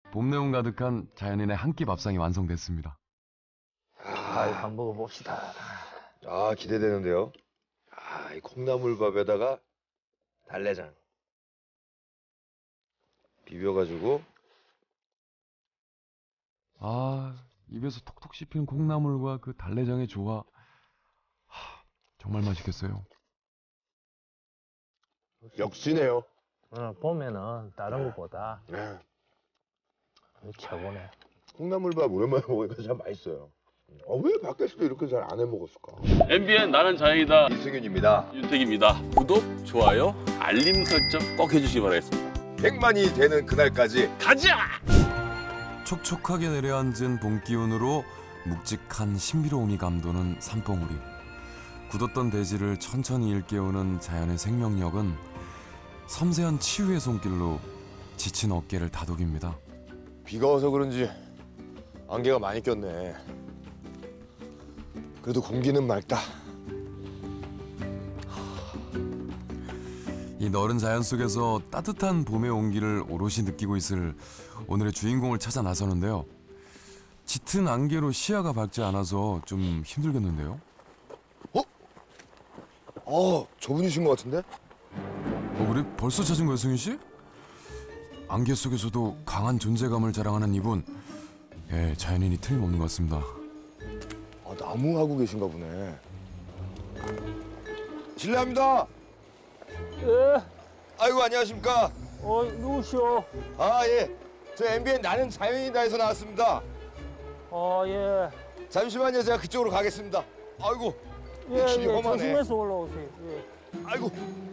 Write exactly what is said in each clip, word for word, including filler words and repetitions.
봄 내음 가득한 자연인의 한 끼 밥상이 완성됐습니다. 아, 밥 먹어봅시다. 아, 기대되는데요. 아, 이 콩나물밥에다가 달래장 비벼가지고. 아, 입에서 톡톡 씹히는 콩나물과 그 달래장의 조화. 하, 정말 맛있겠어요. 역시네요. 어, 보면은 다른 것보다 네. 최고네. 콩나물밥 오랜만에 먹으니까 참 맛있어요. 아, 왜 밖에서도 이렇게 잘 안 해 먹었을까? 엠비엔 나는 자연이다. 이승윤입니다. 윤택입니다. 구독, 좋아요, 알림 설정 꼭 해주시기 바라겠습니다. 백만이 되는 그날까지 가자! 촉촉하게 내려앉은 봄 기운으로 묵직한 신비로움이 감도는 산봉우리. 굳었던 대지를 천천히 일깨우는 자연의 생명력은 섬세한 치유의 손길로 지친 어깨를 다독입니다. 비가 와서 그런지 안개가 많이 꼈네. 그래도 공기는 맑다. 이 너른 자연 속에서 따뜻한 봄의 온기를 오롯이 느끼고 있을 오늘의 주인공을 찾아 나서는데요. 짙은 안개로 시야가 밝지 않아서 좀 힘들겠는데요. 어? 어, 저분이신 것 같은데? 어, 우리 벌써 찾은 거예요, 승윤 씨? 안개 속에서도 강한 존재감을 자랑하는 이분. 예, 자연인이 틀림없는 것 같습니다. 아, 나무하고 계신가 보네. 실례합니다. 예, 아이고, 안녕하십니까? 어, 누구시오? 아, 예. 저 엠비엔 나는 자연이다에서 나왔습니다. 어, 예. 잠시만요, 제가 그쪽으로 가겠습니다. 아이고, 예, 길이 예, 험하네. 조심해서 올라오세요. 예. 아이고.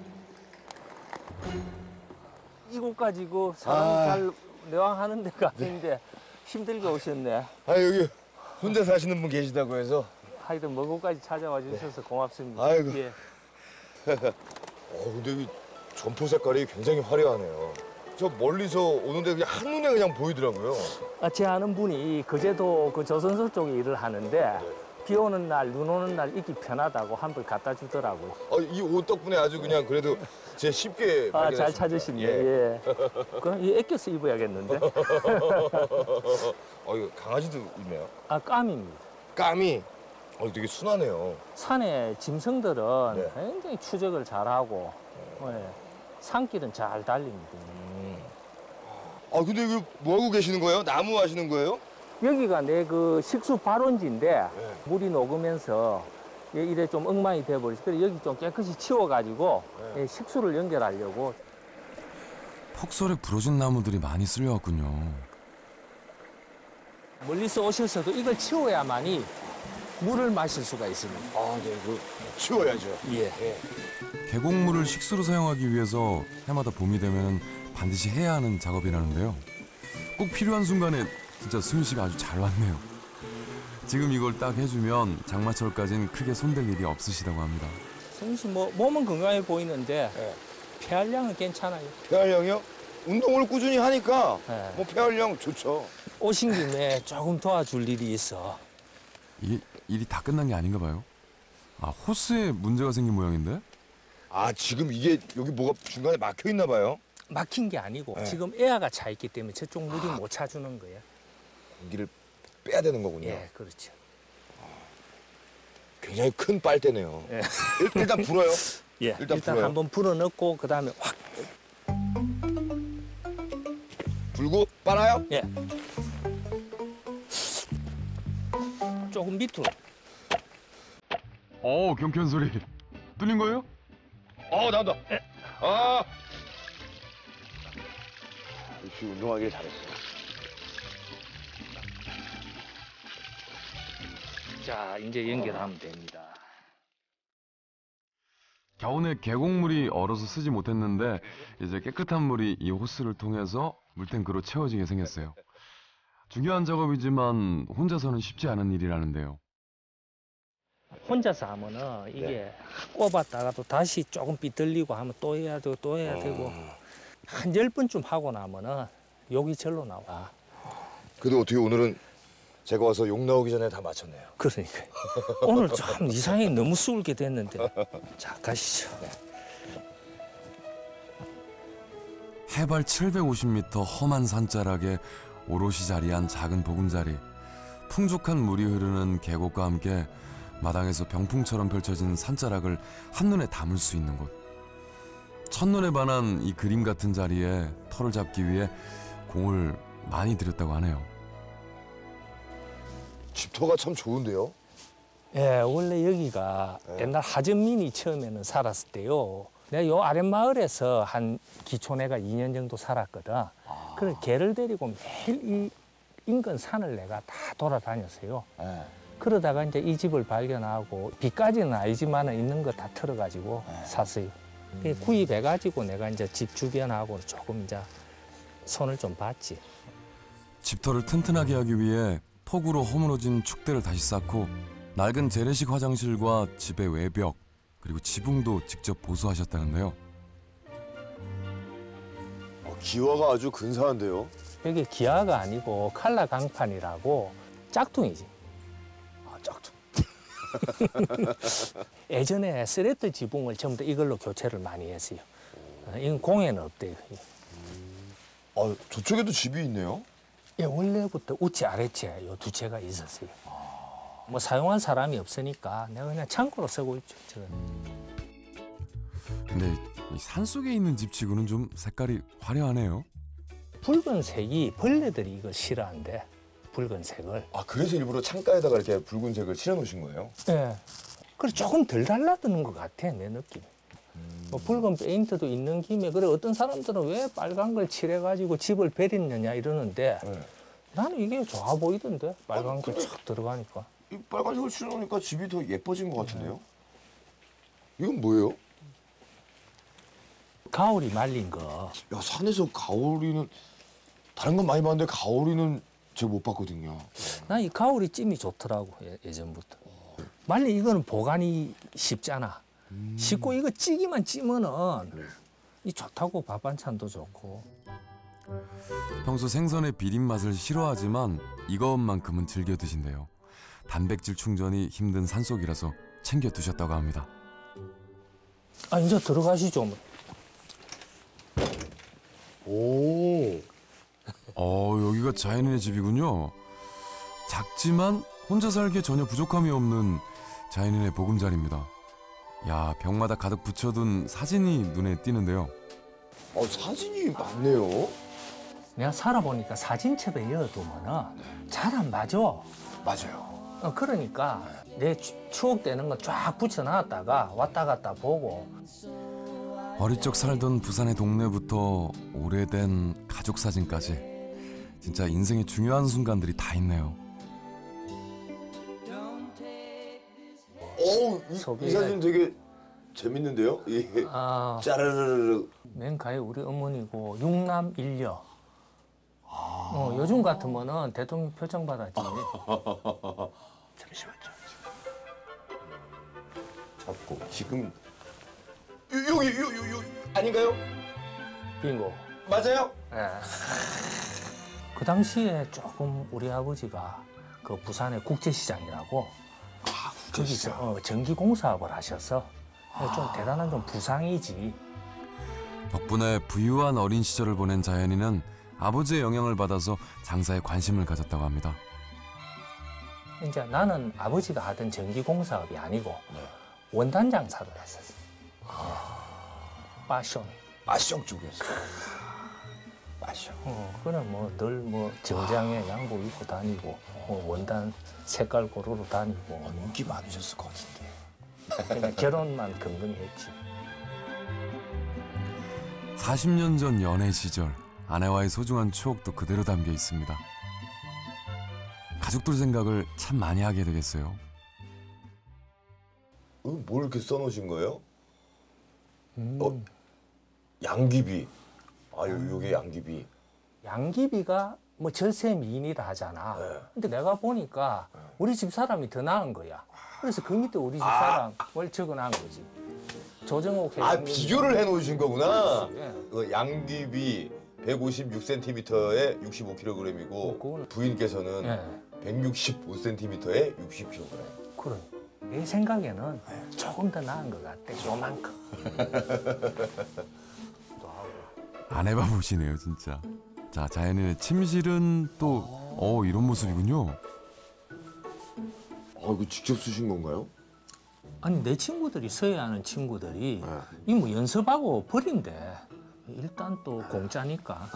이곳까지 그 사람 아. 잘 내왕하는 데가 아닌데 힘들게 오셨네. 아, 여기 혼자 사시는 분 계시다고 해서. 하여튼 먼 곳까지 찾아와 주셔서 고맙습니다. 아이고. 예. 어, 근데 이 점포 색깔이 굉장히 화려하네요. 저 멀리서 오는데 그냥 한눈에 그냥 보이더라고요. 아, 제 아는 분이 그제도 그 조선소 쪽에 일을 하는데 비 오는 날, 눈 오는 날 입기 편하다고 한 벌 갖다 주더라고요. 어, 이 옷 덕분에 아주 그냥 그래도 제 쉽게 아, 발견했습니다. 잘 찾으시네. 예. 예. 그럼 이 애껴서 입어야겠는데? 어, 이거 강아지도 있네요. 아, 까미입니다. 까미. 어, 되게 순하네요. 산의 짐승들은 네. 굉장히 추적을 잘하고 예. 산길은 잘 달립니다. 아, 근데 이거 뭐 하고 계시는 거예요? 나무 하시는 거예요? 여기가 내 그 식수 발원지인데 네. 물이 녹으면서 예, 이래 좀 엉망이 돼버리죠. 그래서 여기 좀 깨끗이 치워가지고 네. 예, 식수를 연결하려고. 폭설에 부러진 나무들이 많이 쓸려왔군요. 멀리서 오셔서도 이걸 치워야만이 물을 마실 수가 있습니다. 아, 네, 이거 치워야죠. 예. 계곡물을 식수로 사용하기 위해서 해마다 봄이 되면 반드시 해야 하는 작업이라는데요. 꼭 필요한 순간에 진짜 승윤 씨가 아주 잘 왔네요. 지금 이걸 딱 해주면 장마철까지는 크게 손댈 일이 없으시다고 합니다. 승희 씨, 뭐 몸은 건강해 보이는데 네. 폐활량은 괜찮아요. 폐활량이요? 운동을 꾸준히 하니까 네. 뭐 폐활량 좋죠. 오신 김에 조금 도와줄 일이 있어. 이게 일이 다 끝난 게 아닌가 봐요. 아, 호스에 문제가 생긴 모양인데? 아, 지금 이게 여기 뭐가 중간에 막혀 있나 봐요? 막힌 게 아니고 네. 지금 에어가 차 있기 때문에 저쪽 물이 못 차주는 거예요. 공기를 빼야 되는 거군요. 예, 그렇죠. 굉장히 큰 빨대네요. 예. 일- 일단 불어요. 예, 일단 일단, 불어요. 한번 불어 넣고 그 다음에 확. 불고 빨아요? 예. 조금 밑으로. 어, 경쾌한 소리. 뚫린 거예요? 어, 나온다. 아. 역시 운동하길 잘했어요. 자, 이제 연결하면 됩니다. 겨우내 계곡물이 얼어서 쓰지 못했는데 이제 깨끗한 물이 이 호스를 통해서 물탱크로 채워지게 생겼어요. 중요한 작업이지만 혼자서는 쉽지 않은 일이라는데요. 혼자서 하면은 이게 꼽았다가도 다시 조금 삐뚤리고 하면 또 해야 되고 또 해야 되고 한 열 번쯤 하고 나면은 욕이 절로 나와. 그래도 어떻게 오늘은 제가 와서 욕 나오기 전에 다 마쳤네요. 그러니까 오늘 좀 이상하게 너무 수울게 됐는데. 자, 가시죠. 해발 칠백오십 미터 험한 산자락에 오롯이 자리한 작은 보금자리, 풍족한 물이 흐르는 계곡과 함께 마당에서 병풍처럼 펼쳐진 산자락을 한눈에 담을 수 있는 곳. 첫눈에 반한 이 그림 같은 자리에 터를 잡기 위해 공을 많이 들였다고 하네요. 집터가 참 좋은데요? 예, 원래 여기가 네. 옛날 하전민이 처음에는 살았을 때요. 내가 요 아랫마을에서 한 기촌에가 이 년 정도 살았거든. 아. 그래서 개를 데리고 매일 이 인근 산을 내가 다 돌아다녔어요. 네. 그러다가 이제 이 집을 발견하고 빚까지는 아니지만 있는 거 다 털어가지고 네. 샀어요. 그 구입해가지고 내가 이제 집 주변하고 조금 이제 손을 좀 봤지. 집터를 튼튼하게 하기 위해 톡으로 허물어진 축대를 다시 쌓고 낡은 재래식 화장실과 집의 외벽 그리고 지붕도 직접 보수하셨다는데요. 어, 기와가 아주 근사한데요? 여기 기아가 아니고 칼라 강판이라고 짝퉁이지. 아, 짝퉁. 예전에 스레트 지붕을 전부 다 이걸로 교체를 많이 했어요. 어, 이건 공예는 없대요. 아, 저쪽에도 집이 있네요? 예, 원래부터 우체 아래체 요 두 채가 있었어요. 뭐 사용한 사람이 없으니까 내가 그냥 창고로 쓰고 있죠. 저는. 근데 이 산속에 있는 집치고는 좀 색깔이 화려하네요. 붉은색이 벌레들이 이걸 싫어한대. 붉은색을. 아, 그래서 일부러 창가에다가 이렇게 붉은색을 칠해놓으신 거예요? 예. 그래 조금 덜 달라드는 것 같아 내 느낌. 뭐 붉은 페인트도 있는 김에 그래 어떤 사람들은 왜 빨간 걸 칠해가지고 집을 베렸느냐 이러는데 네. 나는 이게 좋아 보이던데 빨간 아니, 거 근데- 쫙 들어가니까. 이 빨간색을 칠해놓으니까 집이 더 예뻐진 것 같은데요? 이건 뭐예요? 가오리 말린 거. 야, 산에서 가오리는 다른 건 많이 봤는데 가오리는 제가 못 봤거든요. 난 이 가오리 찜이 좋더라고 예, 예전부터. 말린 이거는 보관이 쉽잖아. 쉽고 이거 찌기만 찌면은 이 좋다고 밥 반찬도 좋고. 평소 생선의 비린 맛을 싫어하지만 이것만큼은 즐겨 드신대요. 단백질 충전이 힘든 산속이라서 챙겨 두셨다고 합니다. 아 이제 들어가시죠. 오. 어, 여기가 자연인의 집이군요. 작지만 혼자 살기에 전혀 부족함이 없는 자연인의 보금자리입니다. 야, 벽마다 가득 붙여둔 사진이 눈에 띄는데요. 어, 사진이 많네요. 내가 살아보니까 사진첩에 이어두면은 잘 안 맞아. 맞아요. 어, 그러니까 내 추- 추억되는 거 쫙 붙여놨다가 왔다 갔다 보고. 어릴 적 살던 부산의 동네부터 오래된 가족 사진까지 진짜 인생의 중요한 순간들이 다 있네요. 오, 이, 소비가- 이 사진 되게 재밌는데요? 이 아, 짜르르르. 맨 가에 우리 어머니고 육남 일녀. 어, 요즘 같으면은 대통령 표창 받았지. 잠시만요. 잡고 지금 요, 여기 요, 요, 요 아닌가요? 빙고. 맞아요? 예. 그 당시에 조금 우리 아버지가 그 부산의 국제시장이라고 아, 거기서 어, 전기공사업을 하셔서 좀 대단한 좀 부상이지. 덕분에 부유한 어린 시절을 보낸 자연이는 아버지의 영향을 받아서 장사에 관심을 가졌다고 합니다. 이제 나는 아버지가 하던 전기공사업이 아니고 원단 장사를 했었어. 파션. 마시형 쪽이었어. 마시형. 어, 그럼 뭐 늘 뭐 정장에 양복 입고 다니고 뭐 원단 색깔 고르러 다니고 어, 인기 많으셨을 것 같은데. 그냥 결혼만 금방 했지. 사십 년 전 연애 시절 아내와의 소중한 추억도 그대로 담겨 있습니다. 가족들 생각을 참 많이 하게 되겠어요. 어, 뭘 이렇게 써놓으신 거예요? 음. 어, 양귀비. 아, 요, 요게 양귀비. 양귀비가 뭐 절세 미인이라 하잖아. 네. 근데 내가 보니까 우리 집 사람이 더 나은 거야. 그래서 그 밑에 우리 집 사람을 적어놓은 거지. 조정옥 아, 회장님. 비교를 해놓으신 거구나. 예. 그 양귀비 백오십육 센티미터에 육십오 킬로그램이고 어, 그거는- 부인께서는 예. 백육십오 센티미터에 육십 킬로그램. 그래. 내 생각에는 조금 더 나은 것 같아. 요만큼. 또 하고. 안 해봐 보시네요, 진짜. 자, 자연인의 침실은 또 어, 이런 모습이군요. 아, 이거 직접 쓰신 건가요? 아니 내 친구들이 서해 하는 친구들이 네. 이 뭐 연습하고 버린대. 일단 또 공짜니까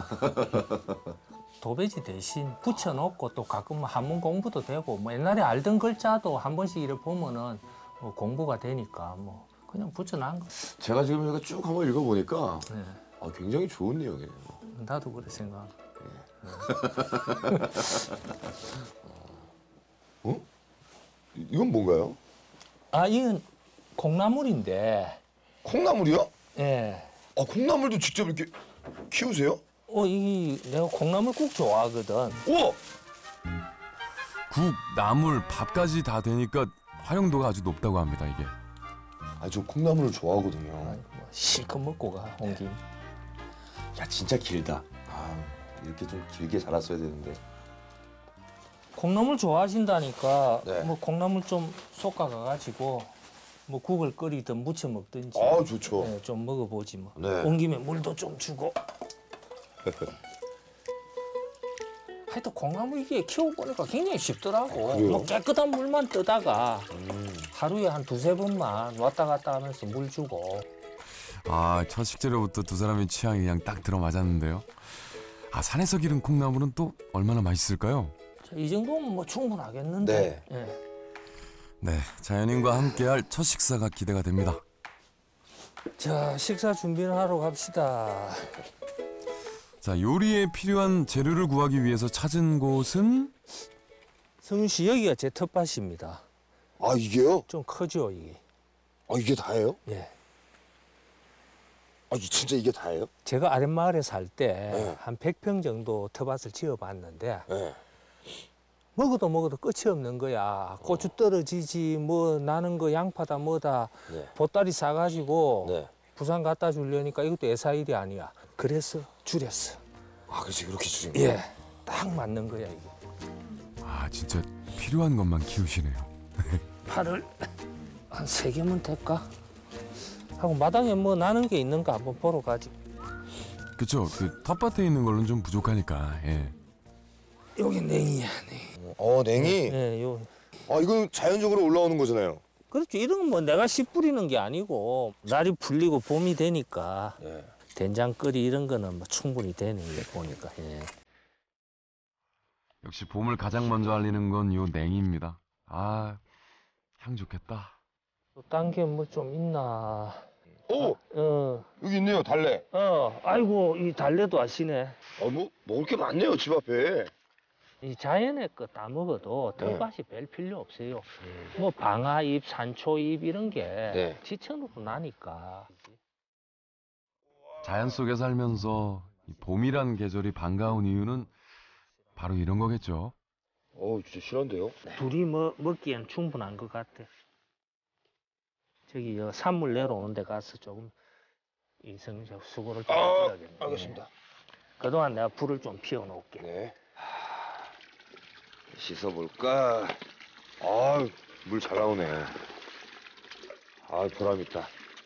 도배지 대신 붙여놓고 또 가끔 한문 공부도 되고 뭐 옛날에 알던 글자도 한 번씩 이렇게 보면은 뭐 공부가 되니까 뭐 그냥 붙여놓은 거. 제가 지금 이거 쭉 한번 읽어보니까 네. 아, 굉장히 좋은 내용이에요. 나도 그래 생각. 어? 이- 이건 뭔가요? 아 이건 콩나물인데. 콩나물이요? 예. 아, 콩나물도 직접 이렇게 키우세요? 어, 이 내가 콩나물 국 좋아하거든. 우와! 국, 나물, 밥까지 다 되니까 활용도가 아주 높다고 합니다, 이게. 아, 저 콩나물을 좋아하거든요. 뭐 실컷 먹고 가, 온 김. 야, 진짜 길다. 아, 이렇게 좀 길게 자랐어야 되는데. 콩나물 좋아하신다니까 네. 뭐 콩나물 좀 볶아 가가지고 뭐 국을 끓이든 무쳐 먹든지. 아, 좋죠. 네, 좀 먹어보지 뭐. 네. 온 김에 물도 좀 주고. 하여튼 콩나물 이게 키워보니까 굉장히 쉽더라고. 그래요? 뭐 깨끗한 물만 뜨다가 음. 하루에 한 두세 번만 왔다 갔다 하면서 물 주고. 아, 첫 식재료부터 두 사람의 취향이 그냥 딱 들어맞았는데요. 아, 산에서 기른 콩나물은 또 얼마나 맛있을까요? 자, 이 정도면 뭐 충분하겠는데. 네. 예. 네, 자연인과 함께할 첫 식사가 기대가 됩니다. 자, 식사 준비를 하러 갑시다. 자, 요리에 필요한 재료를 구하기 위해서 찾은 곳은 성윤 씨, 여기가 제 텃밭입니다. 아, 이게요? 좀 크죠, 이게? 아, 이게 다예요? 예. 아, 이- 진짜 이게 다예요? 제가 아랫마을에 살 때 네. 한 백 평 정도 텃밭을 지어봤는데 네. 먹어도 먹어도 끝이 없는 거야. 고추 떨어지지, 뭐 나는 거 양파다 뭐다. 네. 보따리 싸가지고 네. 부산 갖다 주려니까 이것도 애사일이 아니야. 그래서 줄였어. 아, 그래서 이렇게 줄인 거예요? 예. 딱 맞는 거야, 이게. 아, 진짜 필요한 것만 키우시네요. 파를 한 세 개면 될까? 하고 마당에 뭐 나는 게 있는가 한번 보러 가지. 그쵸? 그 텃밭에 있는 걸로는 좀 부족하니까. 예. 여기 냉이야, 냉이. 어, 냉이? 예, 요. 아, 이건 자연적으로 올라오는 거잖아요. 그렇죠. 이런 건 뭐 내가 씨 뿌리는 게 아니고 날이 풀리고 봄이 되니까 네. 된장거리 이런 거는 뭐 충분히 되는 게 보니까. 예. 역시 봄을 가장 먼저 알리는 건 요 냉이입니다. 아, 향 좋겠다. 또 딴 게 뭐 좀 있나? 오! 어, 여기 있네요, 달래. 어, 아이고 이 달래도 아시네. 아, 뭐, 먹을 게 많네요, 집 앞에. 이 자연의 거 다 먹어도 네. 텃밭이 별 필요 없어요. 뭐 방아잎, 산초잎 이런 게 네. 지천으로 나니까. 자연 속에 살면서 이 봄이란 계절이 반가운 이유는 바로 이런 거겠죠. 어, 진짜 실한데요? 둘이 뭐 먹기엔 충분한 것 같아. 저기 저 산물 내려오는 데 가서 조금 이성 수고를 좀 아, 해줘야겠네. 알겠습니다. 그동안 내가 불을 좀 피워 놓을게. 네. 씻어볼까? 아, 물 잘 나오네. 아, 보람있다.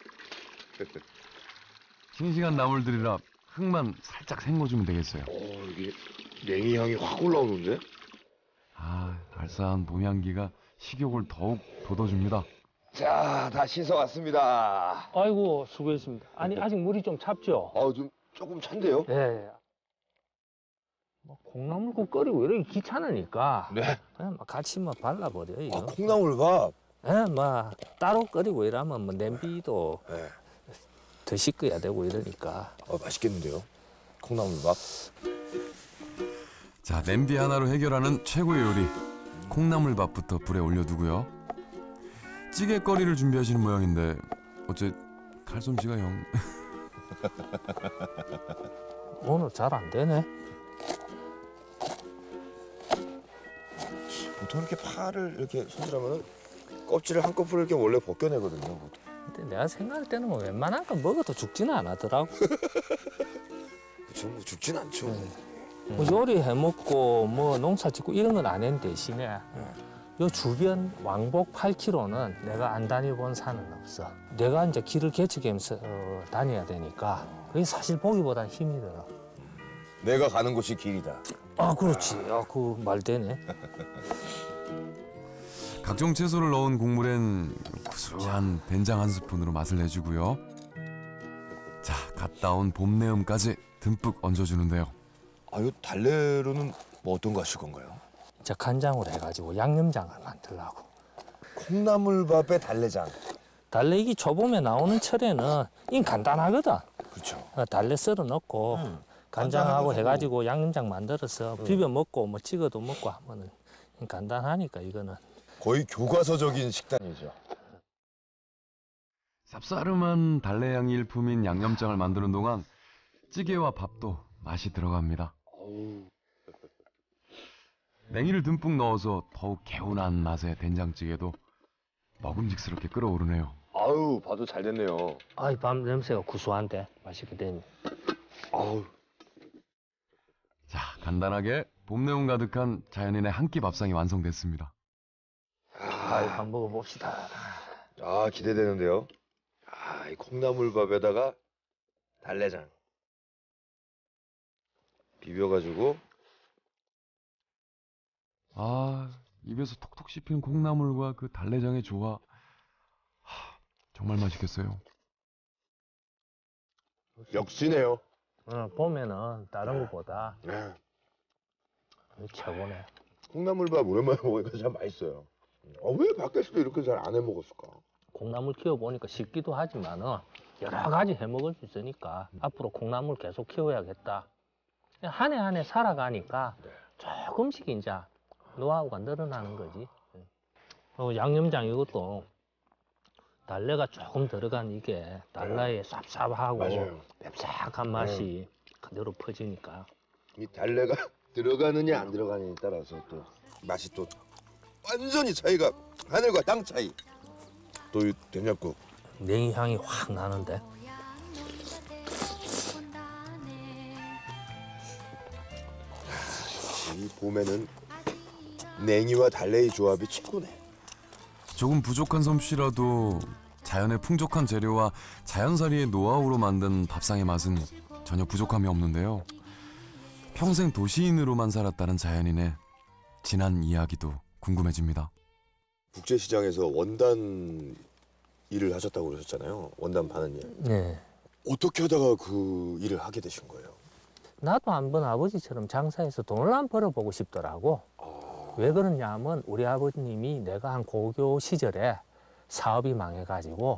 싱싱한 나물들이라 흙만 살짝 헹궈주면 되겠어요. 어, 이게 냉이 향이 확 올라오는데? 아, 알싸한 봄 향기가 식욕을 더욱 돋워줍니다. 자, 다 씻어왔습니다. 아이고 수고했습니다. 아니 아직 물이 좀 찹죠? 아, 좀 조금 찬데요? 네. 뭐 콩나물국 끓이고 이러기 귀찮으니까 네. 그냥 막 같이 뭐 발라버려 이거. 아, 콩나물밥. 예, 뭐 따로 끓이고 이러면 뭐 냄비도 네. 더 씻어야 되고 이러니까. 아, 맛있겠는데요? 콩나물밥. 자, 냄비 하나로 해결하는 최고의 요리. 콩나물밥부터 불에 올려두고요. 찌개거리를 준비하시는 모양인데 어째 칼솜씨가 영... 오늘 잘 안 되네. 보통 이렇게 파를 이렇게 손질하면은 껍질을 한꺼풀 이렇게 원래 벗겨내거든요. 보통. 근데 내가 생각할 때는 뭐 웬만한 거 먹어도 죽지는 안 하더라고. 그쵸, 뭐 죽진 않죠. 뭐 요리 해 먹고 뭐 농사 짓고 이런 건 안 했는 대신에 요 주변 왕복 팔 킬로미터는 내가 안 다녀본 산은 없어. 내가 이제 길을 개척하면서 어, 다녀야 되니까 그게 사실 보기보다는 힘이 들어. 내가 가는 곳이 길이다. 아, 그렇지. 아, 그 말 되네. 각종 채소를 넣은 국물엔 구수한 된장 한 스푼으로 맛을 내주고요. 자, 갓 따온 봄내음까지 듬뿍 얹어주는데요. 아유, 달래로는 뭐 어떤 거 하실 건가요? 이제 간장으로 해가지고 양념장을 만들라고. 콩나물밥에 달래장. 달래 이게 초봄에 나오는 철에는 이 간단하거든. 그렇죠. 어, 달래 썰어 넣고 음. 간장하고 간단하고. 해가지고 양념장 만들어서 비벼 먹고 뭐 찍어도 먹고 하면은 간단하니까 이거는. 거의 교과서적인 식단이죠. 쌉싸름한 달래향이 일품인 양념장을 만드는 동안 찌개와 밥도 맛이 들어갑니다. 냉이를 듬뿍 넣어서 더욱 개운한 맛의 된장찌개도 먹음직스럽게 끓어오르네요. 아유, 봐도 잘 됐네요. 아이, 밤 냄새가 구수한데 맛있게 되네. 아우. 자, 간단하게 봄내음 가득한 자연인의 한 끼 밥상이 완성됐습니다. 아이, 밥 먹어봅시다. 아, 기대되는데요. 아, 이 콩나물밥에다가 달래장 비벼가지고. 아, 입에서 톡톡 씹히는 콩나물과 그 달래장의 조화, 하, 정말 맛있겠어요. 역시네요. 어, 보면은 다른 것보다 네. 최고네. 콩나물밥 오랜만에 먹으니까 참 맛있어요. 아, 왜 밖에서도 이렇게 잘 안 해 먹었을까? 콩나물 키워보니까 쉽기도 하지만은 여러 가지 해 먹을 수 있으니까 앞으로 콩나물 계속 키워야겠다. 한 해 한 해 살아가니까 조금씩 이제 노하우가 늘어나는 거지. 어, 양념장 이것도 달래가 조금 들어간 이게 달라의 쌉쌉하고 맞아요. 맵싹한 맛이 그대로 퍼지니까. 이 달래가 들어가느냐 안 들어가느냐에 따라서 또 맛이 또 완전히 차이가 하늘과 땅 차이. 또 이 된장국. 냉이 향이 확 나는데. 이 봄에는 냉이와 달래의 조합이 최고네. 조금 부족한 솜씨라도 자연의 풍족한 재료와 자연살이의 노하우로 만든 밥상의 맛은 전혀 부족함이 없는데요. 평생 도시인으로만 살았다는 자연인의 지난 이야기도 궁금해집니다. 국제시장에서 원단 일을 하셨다고 그러셨잖아요. 원단 파는 일. 네. 어떻게 하다가 그 일을 하게 되신 거예요? 나도 한번 아버지처럼 장사해서 돈을 한 벌어보고 싶더라고. 왜 그러냐면 우리 아버님이 내가 한 고교 시절에 사업이 망해가지고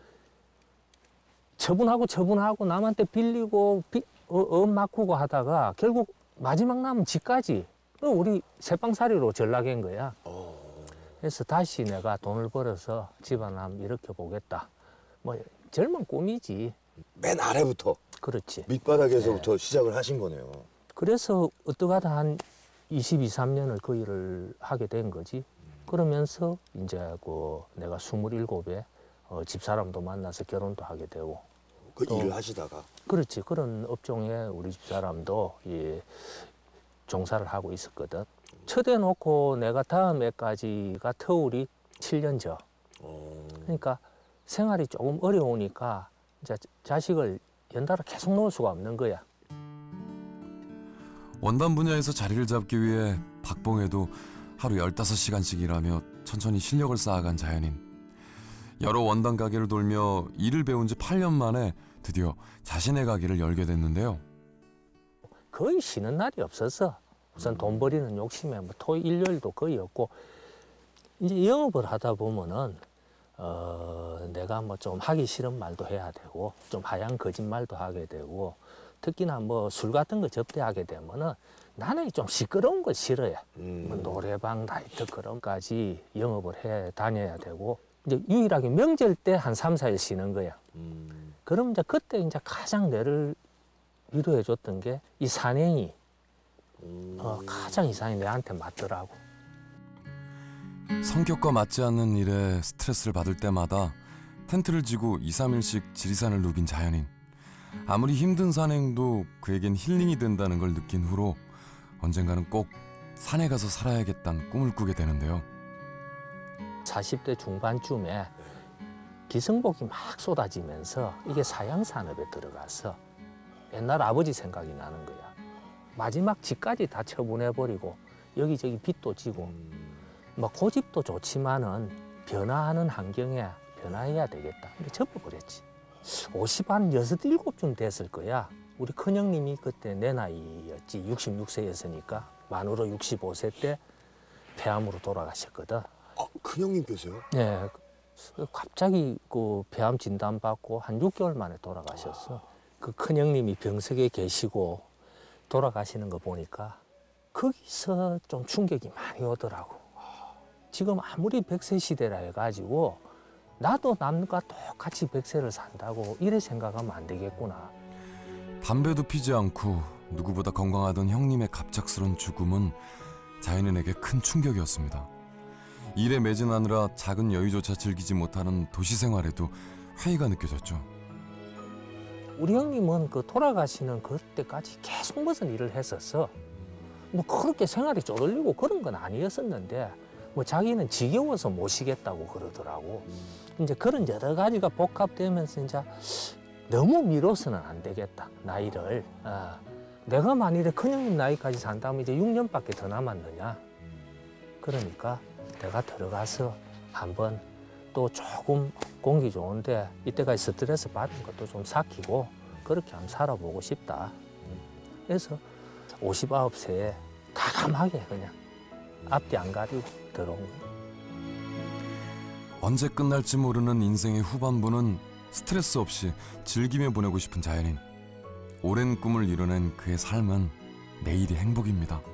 처분하고 처분하고 남한테 빌리고 비, 어, 업 막고 하다가 결국 마지막 남은 집까지 우리 새빵살이로 전락한 거야. 그래서 다시 내가 돈을 벌어서 집안 한번 일으켜 보겠다. 뭐 젊은 꿈이지. 맨 아래부터 그렇지. 밑바닥에서부터 네. 시작을 하신 거네요. 그래서 어떡하다 한 이십이, 삼 년을 그 일을 하게 된 거지. 그러면서 이제 그 내가 스물일곱에 어, 집사람도 만나서 결혼도 하게 되고. 그 또, 일을 하시다가? 그렇지. 그런 업종에 우리 집사람도 예, 종사를 하고 있었거든. 첫해 놓고 내가 다음 해까지가 터울이 칠 년 전. 어... 그러니까 생활이 조금 어려우니까 이제 자식을 연달아 계속 놓을 수가 없는 거야. 원단 분야에서 자리를 잡기 위해 박봉에도 하루 열다섯 시간씩 일하며 천천히 실력을 쌓아간 자연인. 여러 원단 가게를 돌며 일을 배운 지 팔 년 만에 드디어 자신의 가게를 열게 됐는데요. 거의 쉬는 날이 없어서 우선 돈 버리는 욕심에 뭐 토일 일요일도 거의 없고 이제 영업을 하다 보면은 어 내가 뭐 좀 하기 싫은 말도 해야 되고 좀 하얀 거짓말도 하게 되고 특히나 뭐 술 같은 거 접대하게 되면은 나는 좀 시끄러운 걸 싫어해. 음. 뭐 노래방, 나이트 그런까지 영업을 해 다녀야 되고 이제 유일하게 명절 때 한 삼, 사 일 쉬는 거야. 음. 그럼 이제 그때 이제 가장 내를 위로해 줬던 게 이 산행이 음. 어, 가장 이상이 내한테 맞더라고. 성격과 맞지 않는 일에 스트레스를 받을 때마다 텐트를 지고 이, 삼 일씩 지리산을 누빈 자연인. 아무리 힘든 산행도 그에겐 힐링이 된다는 걸 느낀 후로 언젠가는 꼭 산에 가서 살아야겠다는 꿈을 꾸게 되는데요. 사십 대 중반쯤에 기승복이 막 쏟아지면서 이게 사양산업에 들어가서 옛날 아버지 생각이 나는 거야. 마지막 집까지 다 처분해버리고 여기저기 빚도 지고 뭐 고집도 좋지만은 변화하는 환경에 변화해야 되겠다. 근데 접어버렸지. 오십 한 여섯 일곱쯤 됐을 거야. 우리 큰형님이 그때 내 나이였지. 육십육 세였으니까 만으로 육십오 세 때 폐암으로 돌아가셨거든. 아, 큰형님께서요? 네. 갑자기 그 폐암 진단 받고 한 육 개월 만에 돌아가셨어. 그 큰형님이 병석에 계시고 돌아가시는 거 보니까 거기서 좀 충격이 많이 오더라고. 지금 아무리 백 세 시대라 해가지고 나도 남과 똑같이 백 세를 산다고 이래 생각하면 안 되겠구나. 담배도 피지 않고 누구보다 건강하던 형님의 갑작스런 죽음은 자연인에게 큰 충격이었습니다. 일에 매진하느라 작은 여유조차 즐기지 못하는 도시 생활에도 회의가 느껴졌죠. 우리 형님은 그 돌아가시는 그때까지 계속 무슨 일을 했었어. 뭐 그렇게 생활이 쪼들리고 그런 건 아니었었는데 뭐 자기는 지겨워서 못 쉬겠다고 그러더라고. 이제 그런 여러 가지가 복합되면서 이제 너무 미뤄서는 안 되겠다, 나이를. 어. 내가 만일에 큰형님 나이까지 산다면 이제 육 년밖에 더 남았느냐. 그러니까 내가 들어가서 한번 또 조금 공기 좋은데 이때까지 스트레스 받은 것도 좀 삭히고 그렇게 한번 살아보고 싶다. 그래서 오십구 세에 가감하게 그냥 앞뒤 안 가리고 들어온 거예요. 언제 끝날지 모르는 인생의 후반부는 스트레스 없이 즐기며 보내고 싶은 자연인. 오랜 꿈을 이뤄낸 그의 삶은 내일이 행복입니다.